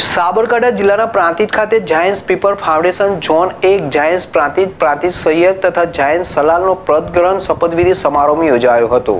સાબરકાંઠા જિલ્લાના પ્રાંતિજ ખાતે Giants people foundation zone 1 Giants Prantij Saiyad તથા જાયન્ટ્સ સલાલનો પદગ્રહણ શપથવિધિ સમારોહ યોજાયો હતો।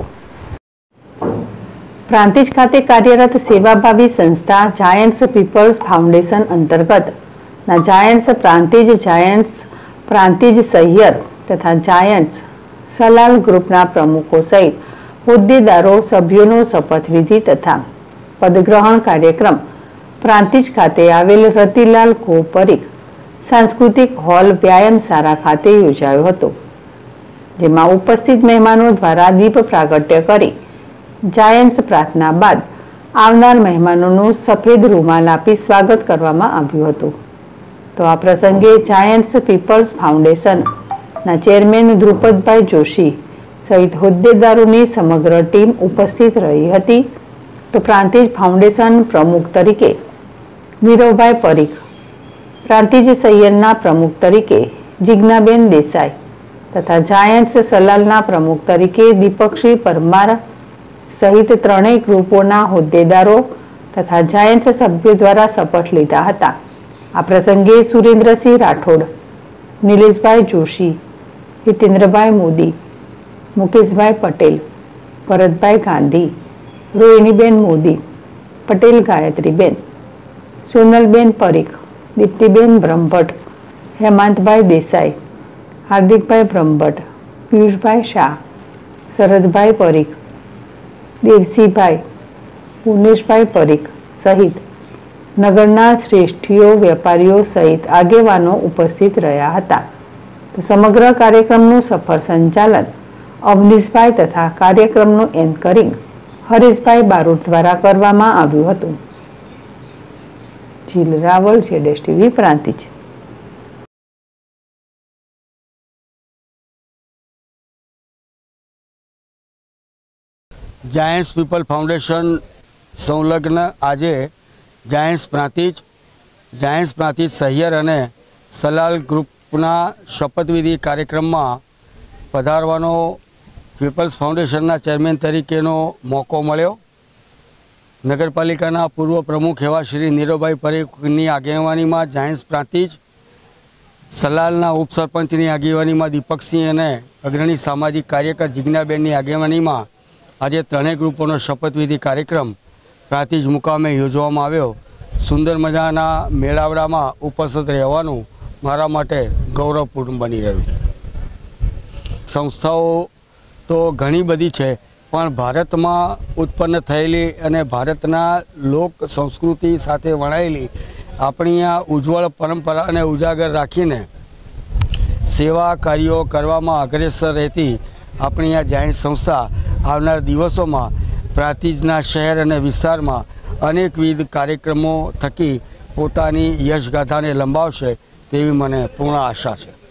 પ્રાંતિજ ખાતે કાર્યરત સેવાભાવી સંસ્થા જાયન્ટ્સ પીપલ્સ ફાઉન્ડેશન અંતર્ગતના જાયન્ટ્સ પ્રાંતિજ સૈયદ તથા જાયન્ટ્સ સલાલ ગ્રુપના પ્રમુખો સહિત હોદ્દેદારો સભ્યોનો શપથવિધિ તથા પદગ્રહણ કાર્યક્રમ પ્રાંતિજ ખાતે આવેલ રતિલાલ કો પરીખ સાંસ્કૃતિક હોલ વ્યાયામશાળા ખાતે યોજાયો હતો, જેમાં ઉપસ્થિત મહેમાનો દ્વારા દીપ પ્રાગટ્ય કરી જાયન્ટ્સ પ્રાર્થના બાદ આવનાર મહેમાનોનું સફેદ રૂમાલ આપી સ્વાગત કરવામાં આવ્યું હતું। તો આ પ્રસંગે જાયન્ટ્સ પીપલ્સ ફાઉન્ડેશનના ચેરમેન ધ્રુપદભાઈ જોશી સહિત હોદ્દેદારોની સમગ્ર ટીમ ઉપસ્થિત રહી હતી। તો પ્રાંતિજ ફાઉન્ડેશન પ્રમુખ તરીકે નીરવભાઈ પરીખ, પ્રાંતિજ સૈયદના પ્રમુખ તરીકે જિજ્ઞાબેન દેસાઈ તથા જાયન્ટ્સ સલાલના પ્રમુખ તરીકે દીપકશ્રી પરમાર સહિત ત્રણેય ગ્રુપોના હોદ્દેદારો તથા જાયન્ટ્સ સભ્યો દ્વારા શપથ લીધા હતા। આ પ્રસંગે સુરેન્દ્રસિંહ રાઠોડ, નિલેશભાઈ જોશી, હિતેન્દ્રભાઈ મોદી, મુકેશભાઈ પટેલ, ભરતભાઈ ગાંધી, રોહિણીબેન મોદી, પટેલ ગાયત્રીબેન, સોનલબેન પરીખ, દીપ્તિબેન બ્રહ્મભટ્ટ, હેમાંતભાઈ દેસાઈ, હાર્દિકભાઈ બ્રહ્મભટ્ટ, પિયુષભાઈ શાહ, શરદભાઈ પરીખ, દેવસીભાઈ, પુનેશભાઈ પરીખ સહિત નગરના શ્રેષ્ઠીઓ, વેપારીઓ સહિત આગેવાનો ઉપસ્થિત રહ્યા હતા। તો સમગ્ર કાર્યક્રમનું સફળ સંચાલન અવનીશભાઈ તથા કાર્યક્રમનું એન્કરિંગ હરીશભાઈ બારોટ દ્વારા કરવામાં આવ્યું હતું। Jeel Raval, ZSTV Prantij. Giants people foundation સંલગ્ન આજે જાયન્ટ્સ પ્રાંતિજ સૈયદ અને સલાલ ગ્રુપના શપથવિધિ કાર્યક્રમમાં પધારવાનો પીપલ્સ ફાઉન્ડેશનના ચેરમેન તરીકેનો મોકો મળ્યો। નગરપાલિકાના પૂર્વ પ્રમુખ એવા શ્રી નીરવભાઈ પરીખની આગેવાનીમાં જાયન્ટ્સ પ્રાંતિજ સલાલના ઉપસરપંચની આગેવાનીમાં દીપકસિંહ અને અગ્રણી સામાજિક કાર્યકર જિજ્ઞાબેનની આગેવાનીમાં આજે ત્રણેય ગ્રુપોનો શપથવિધિ કાર્યક્રમ પ્રાંતિજ મુકામે યોજવામાં આવ્યો। સુંદર મજાના મેળાવડામાં ઉપસ્થિત રહેવાનું મારા માટે ગૌરવપૂર્ણ બની રહ્યું। સંસ્થાઓ તો ઘણી બધી છે, પણ ભારતમાં ઉત્પન્ન થયેલી અને ભારતના લોક સંસ્કૃતિ સાથે વણાયેલી આપણી આ ઉજ્જવળ પરંપરાને ઉજાગર રાખીને સેવા કાર્યો કરવામાં અગ્રેસર રહેતી આપણી આ જાયન્ટ સંસ્થા આવનાર દિવસોમાં પ્રાંતિજના શહેર અને વિસ્તારમાં અનેકવિધ કાર્યક્રમો થકી પોતાની યશગાથાને લંબાવશે તેવી મને પૂર્ણ આશા છે।